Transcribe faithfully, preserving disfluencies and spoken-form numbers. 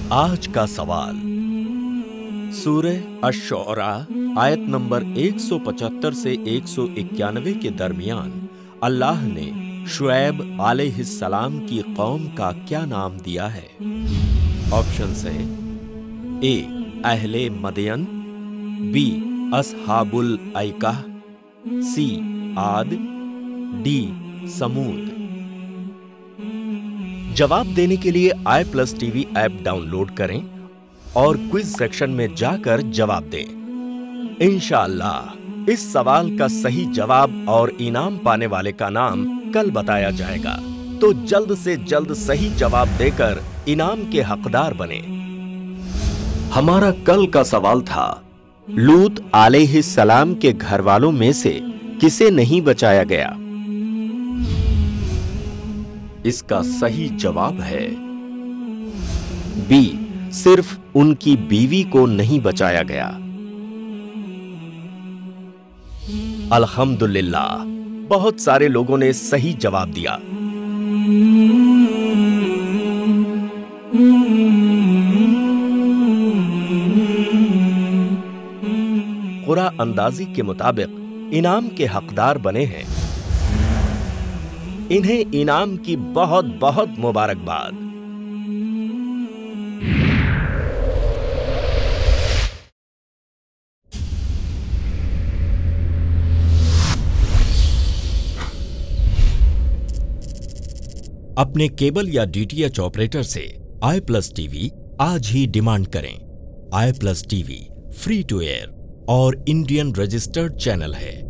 आज का सवाल सूरह अश-शुअरा आयत नंबर एक सौ पचहत्तर से एक सौ इक्यानवे के दरमियान अल्लाह ने शुएब अलैहिस्सलाम की कौम का क्या नाम दिया है? ऑप्शन है ए अहले मदयन, बी अस्हाबुल ऐका, सी आद, डी समूद। जवाब देने के लिए I plus TV app download करें और क्विज सेक्शन में जाकर जवाब दें। इंशाअल्लाह इस सवाल का सही जवाब और इनाम पाने वाले का नाम कल बताया जाएगा, तो जल्द से जल्द सही जवाब देकर इनाम के हकदार बने। हमारा कल का सवाल था, लूत अलैहिस्सलाम के घर वालों में से किसे नहीं बचाया गया? इसका सही जवाब है बी, सिर्फ उनकी बीवी को नहीं बचाया गया। अल्हम्दुलिल्लाह, बहुत सारे लोगों ने सही जवाब दिया। कुरा अंदाजी के मुताबिक इनाम के हकदार बने हैं। इन्हें इनाम की बहुत बहुत मुबारकबाद। अपने केबल या डीटीएच ऑपरेटर से आई प्लस टीवी आज ही डिमांड करें। I plus TV free to air और इंडियन रजिस्टर्ड चैनल है।